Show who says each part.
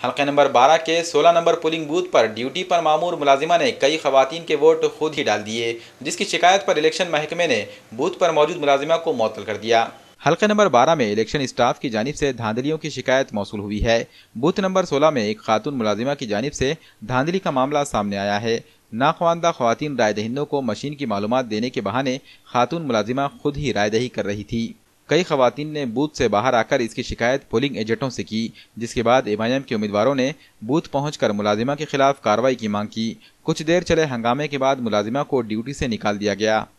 Speaker 1: हल्के नंबर 12 के 16 number polling booth पर ड्यूटी पर मामूर मुलाजिमा ने कई खवातीन के वोट खुद ही डाल दिए, जिसकी शिकायत पर इलेक्शन महकमे ने बूथ पर मौजूद मुलाजिमा को मुअत्तल कर दिया। हल्के नंबर 12 में इलेक्शन स्टाफ की जानिब से धांधलियों की शिकायत मौसूल हुई है। बूथ नंबर 16 में एक खातून मुलाजिमा की जानिब से धांधली का मामला सामने आया है। नाख्वानदा खवातीन राय दहिंदों को मशीन की मालूमात देने के बहाने खातून मुलाजिमा खुद ही राय दही कर रही थी। कई खवातीन ने बूथ से बाहर आकर इसकी शिकायत पोलिंग एजेंटों से की, जिसके बाद एमआईएम के उम्मीदवारों ने बूथ पहुंचकर मुलाजिमा के खिलाफ कार्रवाई की मांग की। कुछ देर चले हंगामे के बाद मुलाजिमा को ड्यूटी से निकाल दिया गया।